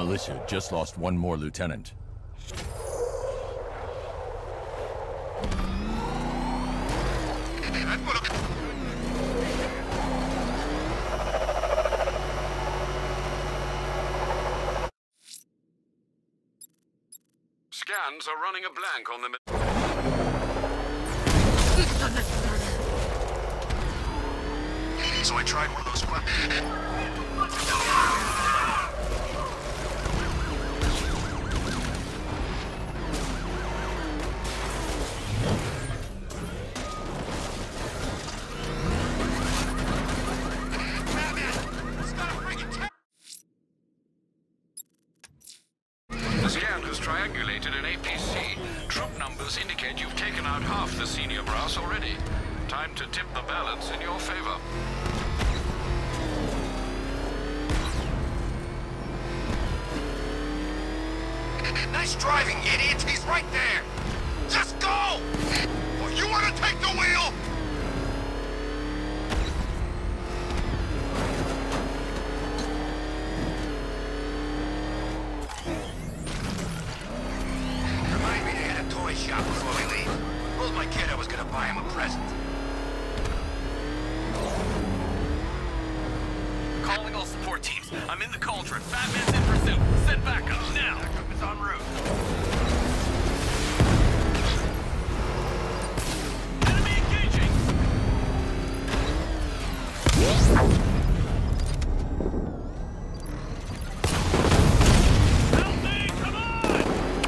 militia just lost one more lieutenant. Scans are running a blank on the... So I tried one of those The scan has triangulated an APC. Troop numbers indicate you've taken out half the senior brass already. Time to tip the balance in your favor. Nice driving, idiot! He's right there! Just go! Or you want to take the wheel? Remind me to hit a toy shop before we leave. Told my kid I was gonna buy him a present. Calling all support teams. I'm in the cauldron. Batman's in pursuit. Send backup now. Backup is en route. Enemy engaging. Help me! Come on!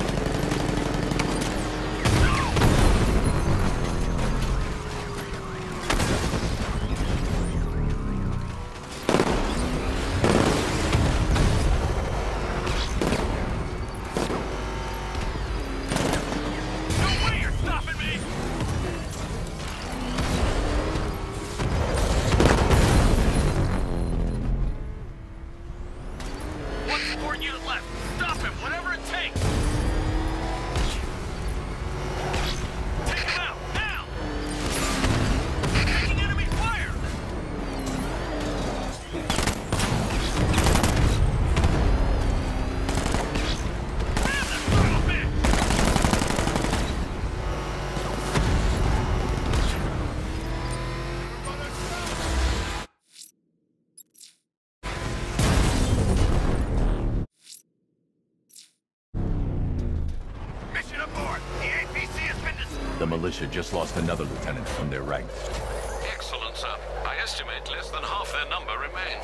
The militia just lost another lieutenant from their ranks. Excellent, sir. I estimate less than half their number remain.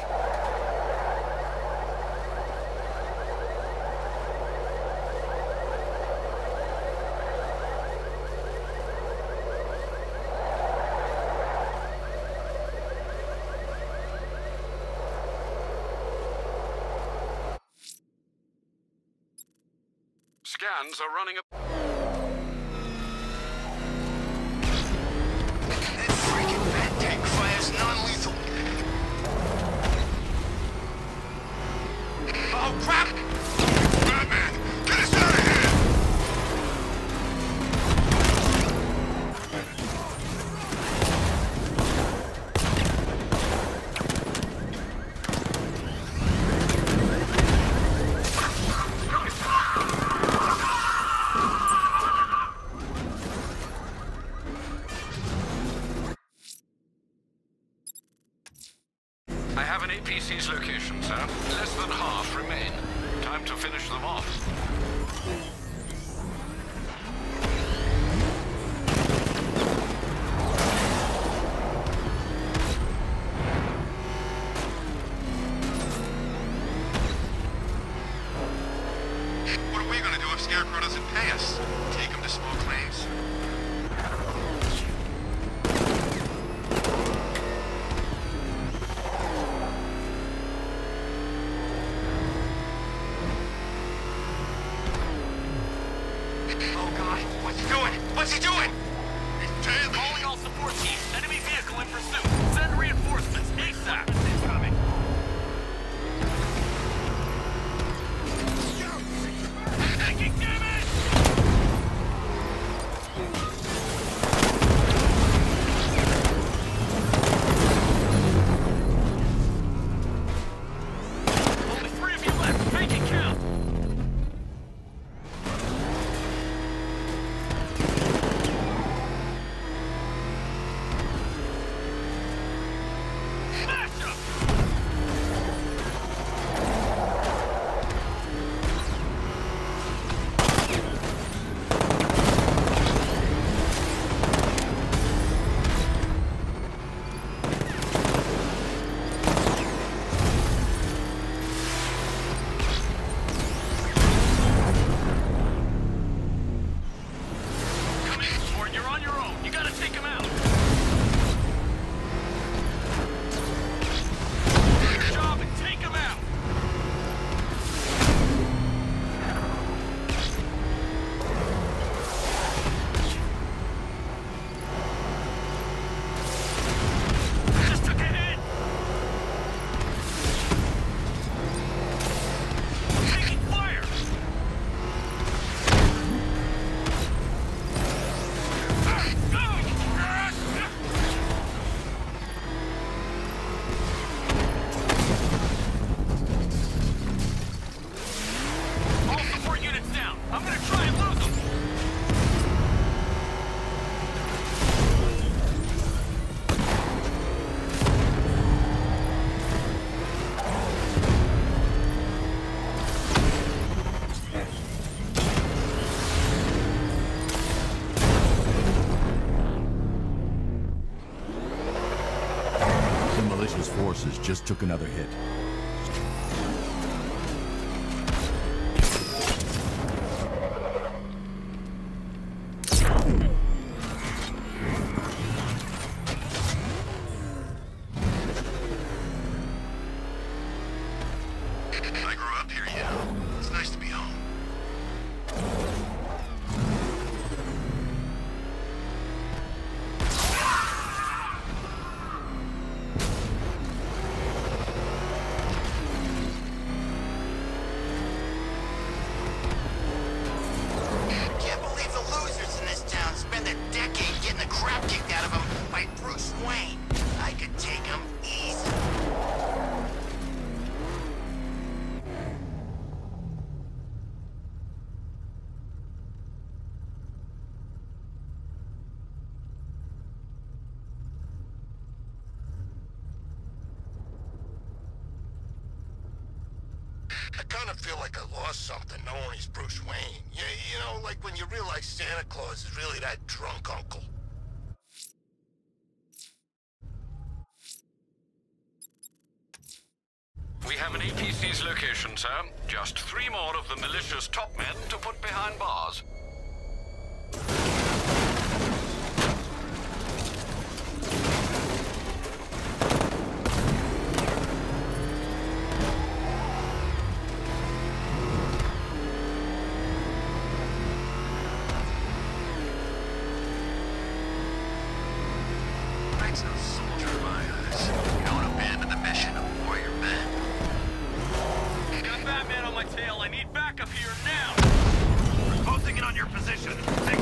Scans are running a... That freaking bat tank fires non-lethal. Oh, crap! Batman, get us out of here! I have an APC's location, sir. Less than half remain. Time to finish them off. What are we gonna do if Scarecrow doesn't pay us? Take him to small claims? What's he doing? Calling all support teams. Enemy vehicle in pursuit. Send reinforcements. ASAP. Incoming. Taking damage! Only 3 of you left. Make it count. I'm gonna try and lose them! The militia's forces just took another hit. I grew up here, you know. It's nice to be home. Can't believe the losers in this town spend a decade getting the crap kicked out of them by Bruce Wayne. I could take him easy. I kind of feel like I lost something knowing he's Bruce Wayne. You know, like when you realize Santa Claus is really that drunk uncle. We have an APC's location, sir. Just 3 more of the militia's top men to put behind bars. Makes no soldier of my eyes. You don't abandon the mission of warrior men. Got Batman on my tail. I need backup here now! Posting in on your position. Take